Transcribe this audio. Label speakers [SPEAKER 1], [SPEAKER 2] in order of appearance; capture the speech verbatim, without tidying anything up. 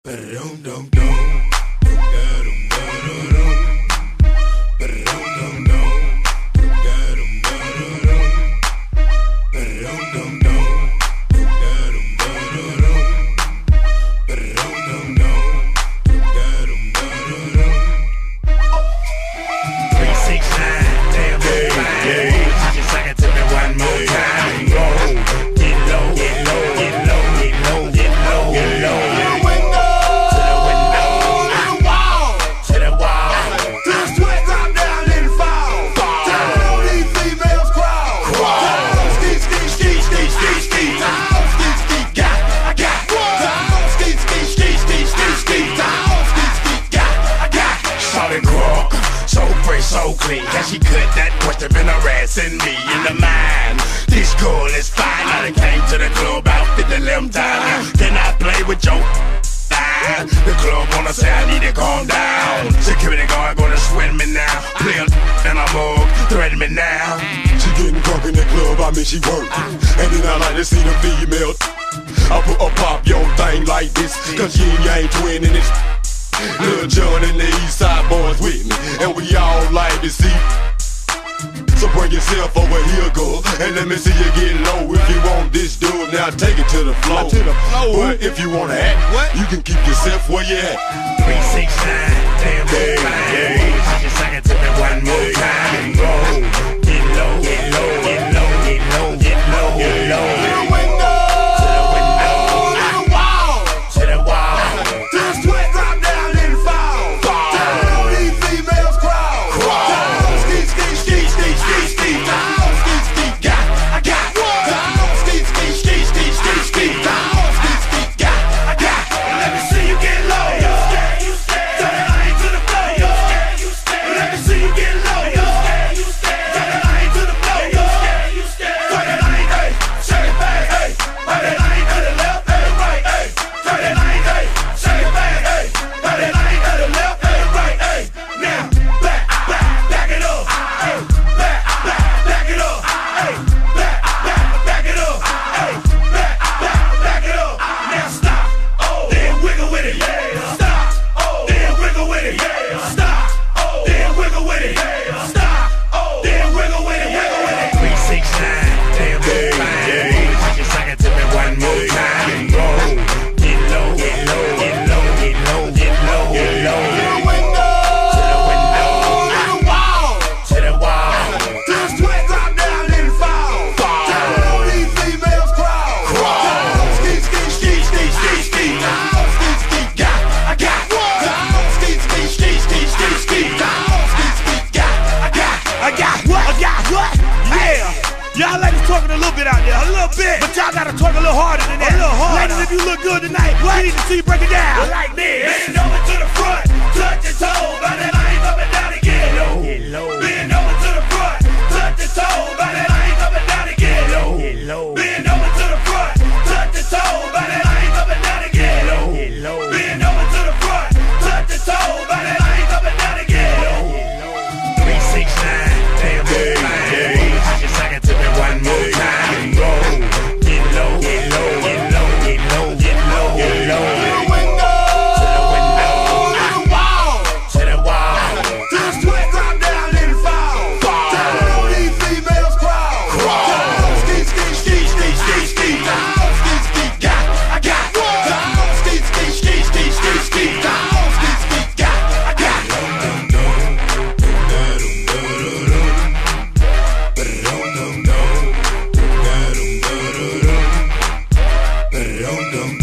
[SPEAKER 1] So clean, can she cut that question been harassing me in the mind? This girl is fine, I done came to the club out at the limb time. Can I play with your line? The club wanna say I need to calm down. Security guard gonna sweat me now. Play a and a mug, threaten me now.
[SPEAKER 2] She getting drunk in the club, I mean she working. And then I like to see the female. I put a pop your thing like this, cause you ain't twinning this. Lil' John and the East Side boys with me, and we all like to see. So bring yourself over here, girl, and let me see you get low. If you want this dude, now take it to the floor.
[SPEAKER 3] To the floor.
[SPEAKER 2] But if you wanna act, what? You can keep yourself where you at.
[SPEAKER 1] Three, six, nine, damn, hey, hey. I just sing it to me one more time. Go, get low, get low, get low, get low, get low, get low.
[SPEAKER 3] Y'all ladies talking a little bit out there, a little bit, but y'all gotta talk a little harder than that. A little harder. Ladies, if you look good tonight, what? We need to see you break it down. Like this.
[SPEAKER 1] Bend over to the front, touch your toe, by that line up and down again. Low, get low. Bend over to the front, touch your toe, by that line up and down again. Low, get low. Bend over to the front, touch your toe, by that line up and down again. Low, get low. Bend over to the front, touch your toe, by that line up and down again. Low, get low. Three, six, nine, damn, hey, hey. I just sing it to me one more time. Go, get low, get low, get low, get low, get low, get low. To the window, to the wall, to the wall.
[SPEAKER 2] To the sweat drop down and fall. Down on these females crawl. Down, ski, ski, ski, ski, ski, ski. Down, ski, ski, got, I got. Down, ski, ski, ski, ski, ski, ski. Down, ski, ski, got, I got. Dum dum